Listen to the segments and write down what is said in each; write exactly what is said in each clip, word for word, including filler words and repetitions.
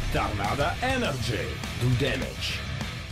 Tornado Energy. Do damage.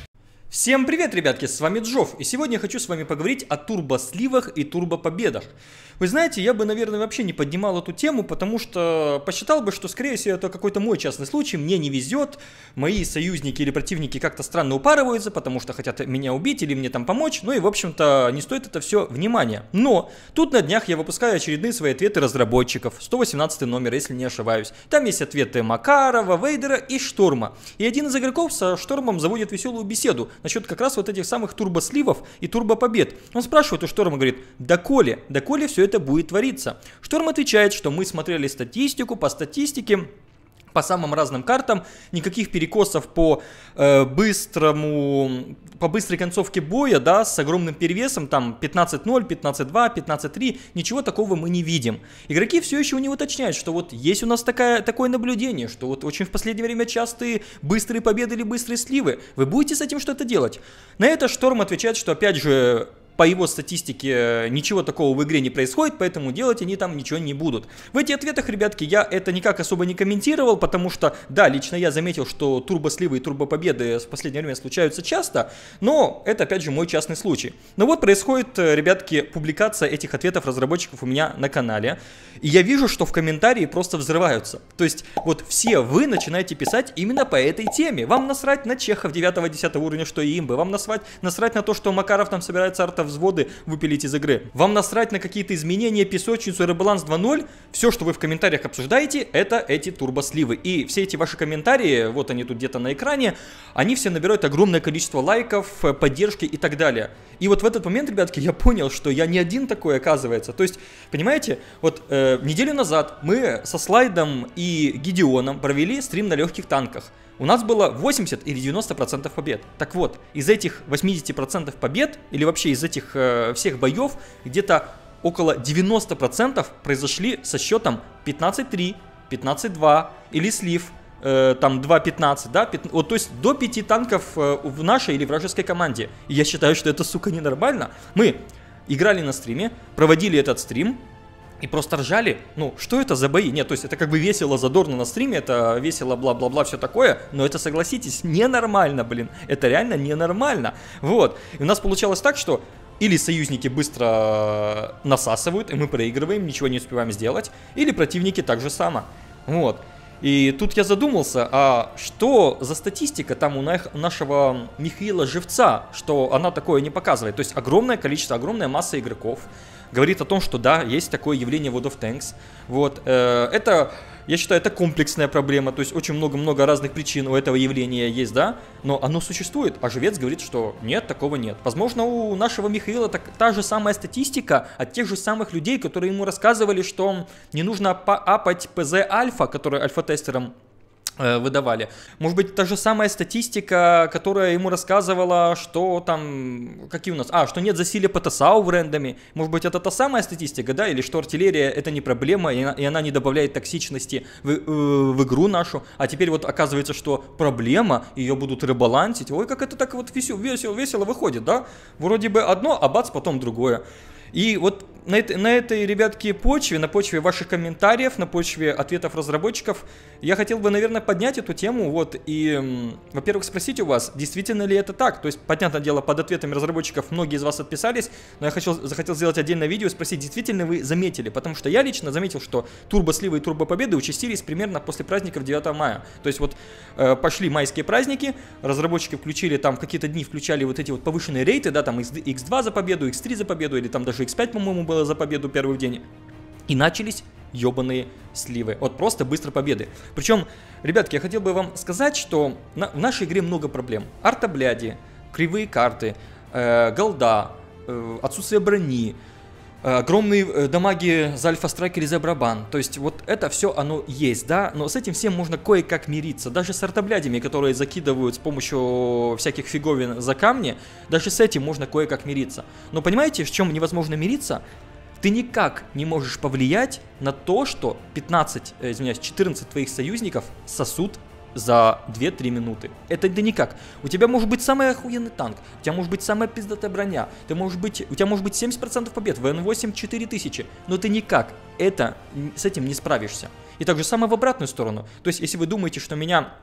Всем привет, ребятки, с вами Джофф, и сегодня я хочу с вами поговорить о турбосливах и турбопобедах. Вы знаете, я бы, наверное, вообще не поднимал эту тему, потому что посчитал бы, что, скорее всего, это какой-то мой частный случай, мне не везет, мои союзники или противники как-то странно упарываются, потому что хотят меня убить или мне там помочь, ну и, в общем-то, не стоит это все внимания. Но тут на днях я выпускаю очередные свои ответы разработчиков, сто восемнадцатый номер, если не ошибаюсь. Там есть ответы Макарова, Вейдера и Шторма. И один из игроков со Штормом заводит веселую беседу насчет как раз вот этих самых турбосливов и турбопобед. Он спрашивает у Шторма, говорит: доколе, доколе все это будет твориться? Шторм отвечает, что мы смотрели статистику, по статистике, по самым разным картам, никаких перекосов по э, быстрому, по быстрой концовке боя, да, с огромным перевесом, там пятнадцать ноль, пятнадцать два, пятнадцать три, ничего такого мы не видим. Игроки все еще у него уточняют, что вот есть у нас такая, такое наблюдение, что вот очень в последнее время частые быстрые победы или быстрые сливы. Вы будете с этим что-то делать? На это Шторм отвечает, что опять же, по его статистике ничего такого в игре не происходит, поэтому делать они там ничего не будут. В этих ответах, ребятки, я это никак особо не комментировал, потому что, да, лично я заметил, что турбосливы и турбопобеды в последнее время случаются часто, но это, опять же, мой частный случай. Но вот происходит, ребятки, публикация этих ответов разработчиков у меня на канале, и я вижу, что в комментарии просто взрываются. То есть, вот все вы начинаете писать именно по этой теме. Вам насрать на чехов девятого-десятого уровня, что и имбы, вам насрать, насрать на то, что Макаров там собирается арта взводы выпилить из игры. Вам насрать на какие-то изменения, песочницу, ребаланс два ноль. Все, что вы в комментариях обсуждаете, это эти турбосливы. И все эти ваши комментарии, вот они тут где-то на экране, они все набирают огромное количество лайков, поддержки и так далее. И вот в этот момент, ребятки, я понял, что я не один такой, оказывается. То есть, понимаете, вот э, неделю назад мы со Слайдом и Гидеоном провели стрим на легких танках. У нас было восемьдесят или девяносто процентов побед. Так вот, из этих восьмидесяти процентов побед, или вообще из этих э, всех боев, где-то около девяноста процентов произошли со счетом пятнадцать три, пятнадцать два или слив, э, там два пятнадцать, да, пятнадцать, вот, то есть до пяти танков э, в нашей или вражеской команде. И я считаю, что это, сука, ненормально. Мы играли на стриме, проводили этот стрим, и просто ржали. Ну, что это за бои? Нет, то есть это как бы весело, задорно на стриме, это весело, бла-бла-бла, все такое, но это, согласитесь, ненормально, блин. Это реально ненормально. Вот. И у нас получалось так, что или союзники быстро насасывают, и мы проигрываем, ничего не успеваем сделать, или противники так же само. Вот. И тут я задумался, а что за статистика там у нашего Михаила Живца, что она такое не показывает? То есть огромное количество, огромная масса игроков говорит о том, что да, есть такое явление World of Tanks. Вот, э, это, я считаю, это комплексная проблема, то есть очень много-много разных причин у этого явления есть, да, но оно существует, а Живец говорит, что нет, такого нет. Возможно, у нашего Михаила так, та же самая статистика от тех же самых людей, которые ему рассказывали, что не нужно апать ПЗ Альфа, который альфа-тестером выдавали. Может быть, та же самая статистика, которая ему рассказывала, что там, какие у нас, а, что нет засилия ПТСАУ в рендоме. Может быть, это та самая статистика, да, или что артиллерия это не проблема, и она, и она не добавляет токсичности в, э, в игру нашу, а теперь вот оказывается, что проблема, ее будут ребалансить. Ой, как это так вот весело, весело, весело выходит, да? Вроде бы одно, а бац, потом другое. И вот на этой, на этой, ребятки, почве, на почве ваших комментариев, на почве ответов разработчиков, я хотел бы, наверное, поднять эту тему, вот, и, во-первых, спросить у вас, действительно ли это так? То есть, понятное дело, под ответами разработчиков многие из вас отписались, но я хочу, захотел сделать отдельное видео и спросить, действительно вы заметили? Потому что я лично заметил, что турбосливы и турбопобеды участились примерно после праздников девятого мая. То есть, вот, э, пошли майские праздники, разработчики включили, там, в какие-то дни включали вот эти вот повышенные рейты, да, там, икс два за победу, икс три за победу, или там даже икс пять, по-моему, было за победу первый день. И начались ебаные сливы. Вот просто быстро победы. Причем, ребятки, я хотел бы вам сказать, что на, в нашей игре много проблем. Артобляди, кривые карты, э, голда, э, отсутствие брони, э, огромные э, дамаги за альфа-страйк или за барабан. То есть вот это все оно есть, да, но с этим всем можно кое-как мириться. Даже с артоблядями, которые закидывают с помощью всяких фиговин за камни, даже с этим можно кое-как мириться. Но понимаете, в чем невозможно мириться? Ты никак не можешь повлиять на то, что пятнадцать, извиняюсь, четырнадцать твоих союзников сосут за две-три минуты. Это да никак. У тебя может быть самый охуенный танк, у тебя может быть самая пиздатая броня, ты можешь быть, у тебя может быть семьдесят процентов побед, вэ эн восемь четыре тысячи, но ты никак это, с этим не справишься. И так же самое в обратную сторону. То есть, если вы думаете, что меня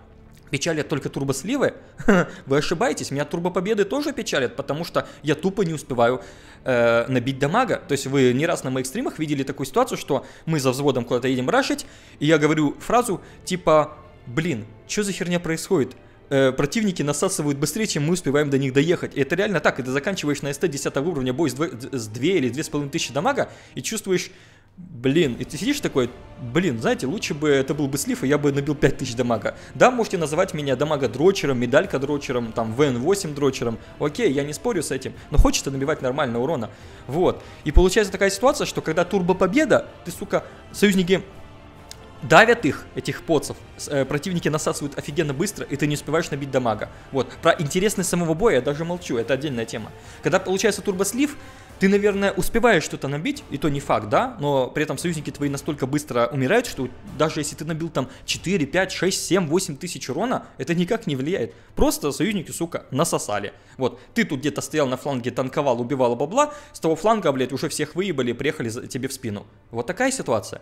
печалят только турбосливы, вы ошибаетесь, меня турбопобеды тоже печалят, потому что я тупо не успеваю э, набить дамага. То есть вы не раз на моих стримах видели такую ситуацию, что мы за взводом куда-то едем рашить, и я говорю фразу типа, блин, что за херня происходит? Э, противники насасывают быстрее, чем мы успеваем до них доехать. И это реально так, и ты заканчиваешь на СТ десятого уровня бой с две или две с половиной тысячи дамага, и чувствуешь... Блин, и ты сидишь такой, блин, знаете, лучше бы это был бы слив, и я бы набил пять тысяч дамага. Да, можете называть меня дамага дрочером, медалька дрочером, там, вэ эн восемь дрочером. Окей, я не спорю с этим, но хочется набивать нормально урона. Вот. И получается такая ситуация, что когда турбо-победа, ты, сука, союзники давят их, этих поцев, э, противники насасывают офигенно быстро, и ты не успеваешь набить дамага. Вот. Про интересность самого боя я даже молчу, это отдельная тема. Когда получается турбослив, ты, наверное, успеваешь что-то набить, и то не факт, да, но при этом союзники твои настолько быстро умирают, что даже если ты набил там четыре, пять, шесть, семь, восемь тысяч урона, это никак не влияет. Просто союзники, сука, насосали. Вот, ты тут где-то стоял на фланге, танковал, убивал бабла, с того фланга, блядь, уже всех выебали, приехали тебе в спину. Вот такая ситуация.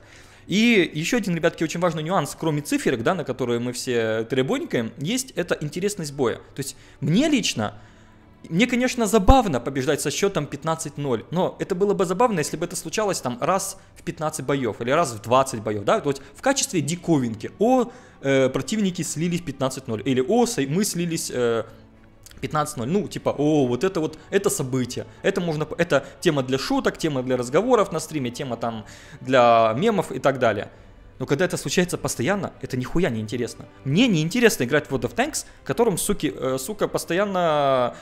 И еще один, ребятки, очень важный нюанс, кроме циферок, да, на которые мы все требонькаем, есть это интересность боя. То есть мне лично... Мне, конечно, забавно побеждать со счетом пятнадцать ноль, но это было бы забавно, если бы это случалось там раз в пятнадцать боев или раз в двадцать боев, да, то есть в качестве диковинки. О, э, противники слились пятнадцать ноль, или о, мы слились э, пятнадцать ноль, ну, типа, о, вот это вот, это событие, это можно, это тема для шуток, тема для разговоров на стриме, тема там для мемов и так далее. Но когда это случается постоянно, это нихуя не интересно. Мне не интересно играть в World of Tanks, которым, суки, э, сука, постоянно...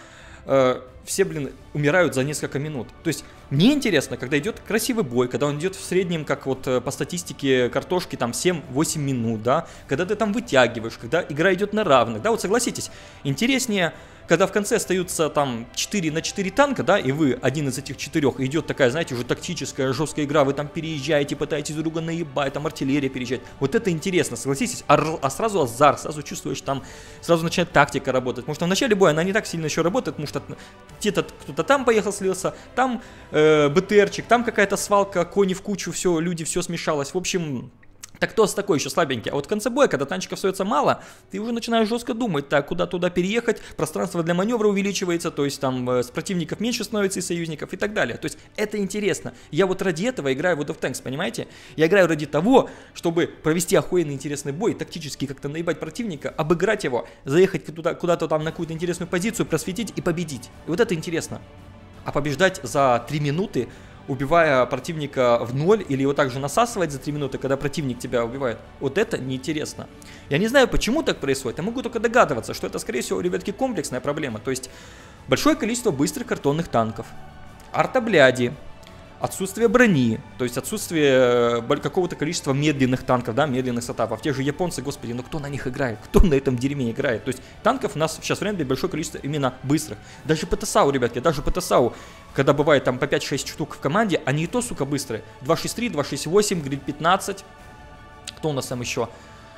все, блин, умирают за несколько минут. То есть мне интересно, когда идет красивый бой, когда он идет в среднем, как вот по статистике картошки, там семь-восемь минут, да, когда ты там вытягиваешь, когда игра идет на равных, да, вот согласитесь, интереснее, когда в конце остаются там четыре на четыре танка, да, и вы один из этих четырех, идет такая, знаете, уже тактическая, жесткая игра, вы там переезжаете, пытаетесь друг друга наебать, там артиллерия переезжать, вот это интересно, согласитесь, а, а сразу азарт, сразу чувствуешь, там, сразу начинает тактика работать, потому что в начале боя она не так сильно еще работает, потому что где-то кто-то там поехал, слился, там э, БТРчик, там какая-то свалка, кони в кучу, все, люди, все смешалось, в общем... Так кто с такой еще слабенький? А вот в конце боя, когда танчиков остается мало, ты уже начинаешь жестко думать, так, куда туда переехать, пространство для маневра увеличивается, то есть там э, с противников меньше становится и союзников и так далее. То есть это интересно. Я вот ради этого играю в World of Tanks, понимаете? Я играю ради того, чтобы провести охуенный интересный бой, тактически как-то наебать противника, обыграть его, заехать туда, куда-то там на какую-то интересную позицию, просветить и победить. И вот это интересно. А побеждать за три минуты, убивая противника в ноль, или его также насасывать за три минуты, когда противник тебя убивает, вот это неинтересно. Я не знаю, почему так происходит, я могу только догадываться, что это, скорее всего, ребятки, комплексная проблема. То есть большое количество быстрых картонных танков, артобляди, отсутствие брони, то есть отсутствие какого-то количества медленных танков, да, медленных сетапов. Те же японцы, господи, ну кто на них играет? Кто на этом дерьме играет? То есть танков у нас сейчас в рендере большое количество именно быстрых. Даже ПТСАУ, ребятки, даже ПТСАУ, когда бывает там по пять-шесть штук в команде, они и то, сука, быстрые. два шесть три, два шесть восемь, грид пятнадцать. Кто у нас там еще?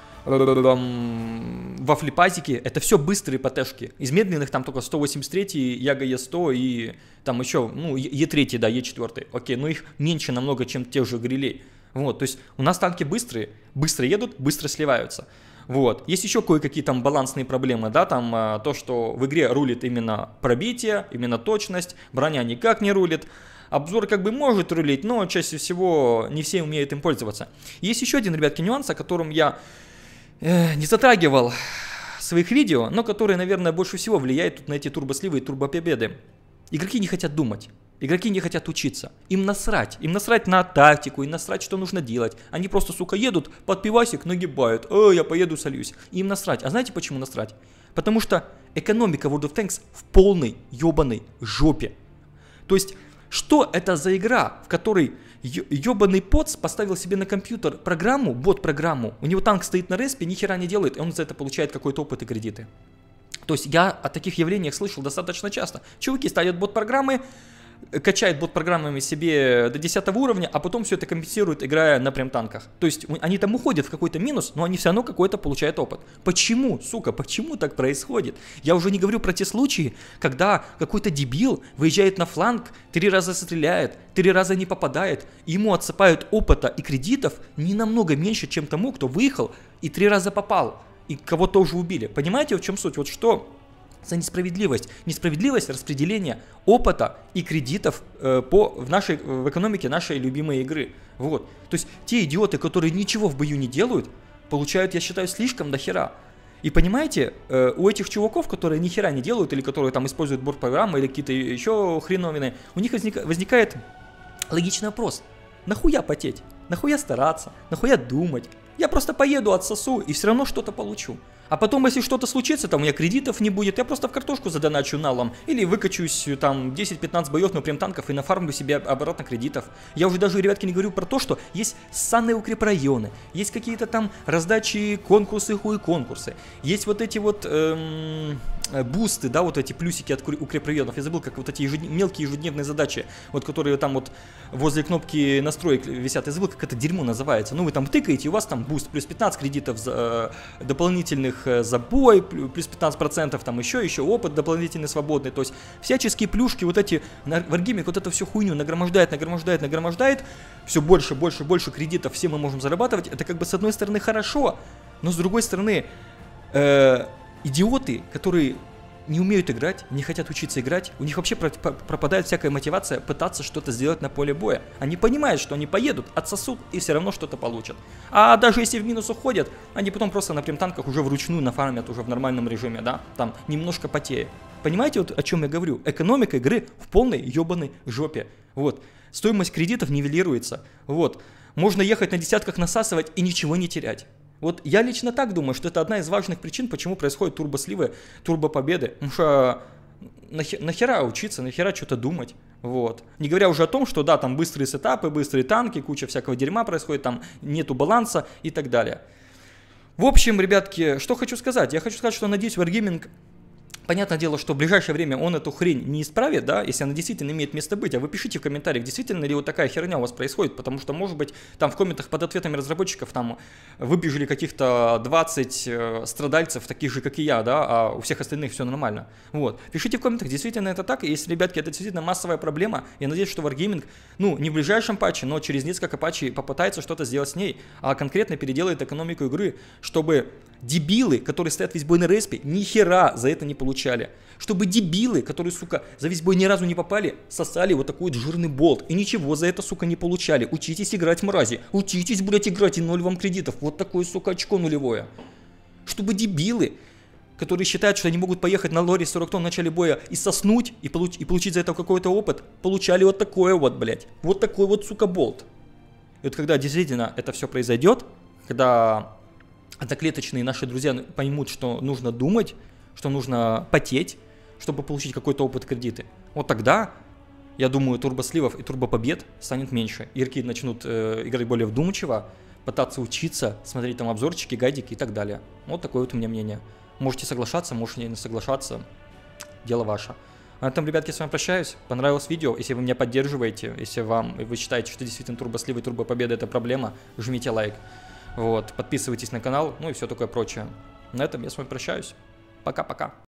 Вафлипазики, это все быстрые ПТшки. Из медленных там только сто восемьдесят три, Яга Е сто и там еще, ну, Е три, да, Е четыре. Окей, но их меньше намного, чем тех же грилей. Вот, то есть у нас танки быстрые, быстро едут, быстро сливаются. Вот, есть еще кое-какие там балансные проблемы, да, там а, то, что в игре рулит именно пробитие, именно точность, броня никак не рулит. Обзор как бы может рулить, но чаще всего не все умеют им пользоваться. Есть еще один, ребятки, нюанс, о котором я э, не затрагивал в своих видео, но который, наверное, больше всего влияет тут на эти турбосливы и турбопобеды. Игроки не хотят думать, игроки не хотят учиться. Им насрать, им насрать на тактику, им насрать, что нужно делать. Они просто, сука, едут, под пивасик нагибают. О, я поеду, солюсь. Им насрать. А знаете, почему насрать? Потому что экономика World of Tanks в полной ебаной жопе. То есть... Что это за игра, в которой ебаный поц поставил себе на компьютер программу, бот-программу, у него танк стоит на респе, ни хера не делает, и он за это получает какой-то опыт и кредиты. То есть я о таких явлениях слышал достаточно часто. Чуваки ставят бот-программы, качает бот-программами себе до десятого уровня, а потом все это компенсирует, играя на прем-танках. То есть они там уходят в какой-то минус, но они все равно какой-то получают опыт. Почему, сука, почему так происходит? Я уже не говорю про те случаи, когда какой-то дебил выезжает на фланг, три раза стреляет, три раза не попадает, и ему отсыпают опыта и кредитов не намного меньше, чем тому, кто выехал и три раза попал. и кого-то уже убили. Понимаете, в чем суть? Вот что за несправедливость? Несправедливость распределения опыта и кредитов э, по, в, нашей, в экономике нашей любимой игры. Вот. То есть те идиоты, которые ничего в бою не делают, получают, я считаю, слишком дохера. И понимаете, э, у этих чуваков, которые ни хера не делают, или которые там используют борт-программы, или какие-то еще хреновины, у них возник, возникает логичный вопрос. Нахуя потеть? Нахуя стараться? Нахуя думать? Я просто поеду, отсосу и все равно что-то получу. А потом, если что-то случится, там у меня кредитов не будет, я просто в картошку задоначу налом. Или выкачусь там десять-пятнадцать боев на прям танков и нафармлю себе обратно кредитов. Я уже даже, ребятки, не говорю про то, что есть ссаные укрепрайоны, есть какие-то там раздачи, конкурсы, хуй конкурсы. Есть вот эти вот эм, бусты, да, вот эти плюсики от укрепрайонов. Я забыл, как вот эти ежеднев... мелкие ежедневные задачи, вот которые там вот возле кнопки настроек висят. Я забыл, как это дерьмо называется. Ну, вы там тыкаете, и у вас там буст, плюс пятнадцать кредитов за, э, дополнительных за бой, плюс пятнадцать процентов, там еще, еще опыт дополнительный свободный, то есть всяческие плюшки, вот эти, Wargaming вот эту всю хуйню нагромождает, нагромождает, нагромождает, все больше, больше, больше кредитов все мы можем зарабатывать, это как бы с одной стороны хорошо, но с другой стороны э, идиоты, которые не умеют играть, не хотят учиться играть, у них вообще пропадает всякая мотивация пытаться что-то сделать на поле боя. Они понимают, что они поедут, отсосут и все равно что-то получат. А даже если в минус уходят, они потом просто на прем-танках уже вручную нафармят уже в нормальном режиме, да, там немножко потея. Понимаете, вот о чем я говорю? Экономика игры в полной ебаной жопе. Вот. Стоимость кредитов нивелируется. Вот. Можно ехать на десятках, насасывать и ничего не терять. Вот я лично так думаю, что это одна из важных причин, почему происходят турбосливы, турбопобеды. Потому что нахер, нахера учиться, нахера что-то думать. Вот. Не говоря уже о том, что да, там быстрые сетапы, быстрые танки, куча всякого дерьма происходит, там нету баланса и так далее. В общем, ребятки, что хочу сказать. Я хочу сказать, что надеюсь, Wargaming... Понятное дело, что в ближайшее время он эту хрень не исправит, да, если она действительно имеет место быть. А вы пишите в комментариях, действительно ли вот такая херня у вас происходит, потому что, может быть, там в комментах под ответами разработчиков там выбежали каких-то двадцать э, страдальцев, таких же, как и я, да, а у всех остальных все нормально. Вот. Пишите в комментах, действительно это так, и если, ребятки, это действительно массовая проблема, я надеюсь, что Wargaming, ну, не в ближайшем патче, но через несколько патчей попытается что-то сделать с ней, а конкретно переделает экономику игры, чтобы дебилы, которые стоят весь бой на респе, ни хера за это не получали. Чтобы дебилы, которые, сука, за весь бой ни разу не попали, сосали вот такой вот жирный болт. И ничего за это, сука, не получали. Учитесь играть, мрази. Учитесь, блядь, играть, и ноль вам кредитов. Вот такое, сука, очко нулевое. Чтобы дебилы, которые считают, что они могут поехать на лоре сорок тонн в начале боя и соснуть, и, получ и получить за это какой-то опыт, получали вот такое вот, блядь. Вот такой вот, сука, болт. И вот когда действительно это все произойдет, когда... одноклеточные наши друзья поймут, что нужно думать, что нужно потеть, чтобы получить какой-то опыт, кредиты. Вот тогда, я думаю, турбосливов и турбопобед станет меньше. Игроки начнут э, играть более вдумчиво, пытаться учиться, смотреть там обзорчики, гайдики и так далее. Вот такое вот у меня мнение. Можете соглашаться, можете не соглашаться. Дело ваше. На этом, ребятки, с вами прощаюсь. Понравилось видео. Если вы меня поддерживаете, если вам, вы считаете, что действительно турбосливы и турбопобеда это проблема, жмите лайк. Вот, подписывайтесь на канал, ну и все такое прочее. На этом я с вами прощаюсь. Пока-пока.